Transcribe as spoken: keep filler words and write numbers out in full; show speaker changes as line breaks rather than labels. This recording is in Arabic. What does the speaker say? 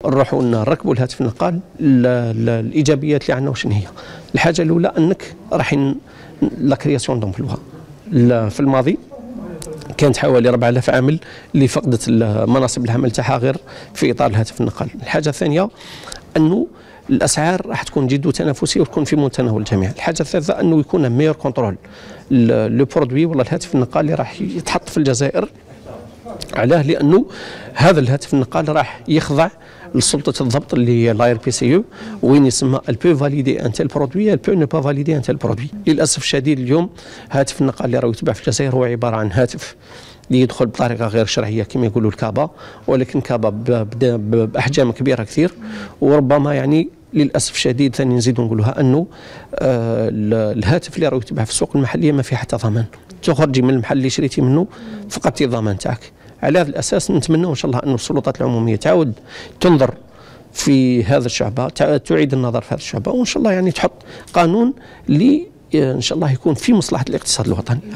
نروحوا نركبوا الهاتف النقال. الايجابيات اللي عندنا وشنو هي؟ الحاجه الاولى انك راح لا كرياسيون دومبلوا. في الماضي كانت حوالي أربعة آلاف عامل اللي فقدت مناصب العمل تاعها غير في اطار الهاتف النقال. الحاجه الثانيه انه الاسعار راح تكون جد تنافسيه وتكون في متناول الجميع. الحاجه الثالثه انه يكون ميور كنترول لو برودوي ولا الهاتف النقال اللي راح يتحط في الجزائر. علاه؟ لانه هذا الهاتف النقال راح يخضع لسلطه الضبط اللي هي لاير بي سي يو، وين يسمى البو فاليدي ان تيل برودوي البو نو با فاليدي ان تيل برودوي. للاسف الشديد اليوم هاتف النقال اللي راه يتباع في الجزائر هو عباره عن هاتف اللي يدخل بطريقه غير شرعيه كما يقولوا الكابا، ولكن كابا باحجام كبيره كثير، وربما يعني للاسف الشديد ثاني نزيدوا نقولوها انه آه الهاتف اللي راه يتباع في السوق المحليه ما فيه حتى ضمان. تخرجي من المحل اللي شريتي منه فقدتي الضمان تاعك. على هذا الاساس نتمنى ان شاء الله انه السلطات العموميه تعود تنظر في هذا الشعبه، تعيد النظر في هذا الشعبه، وان شاء الله يعني تحط قانون اللي ان شاء الله يكون في مصلحه الاقتصاد الوطني.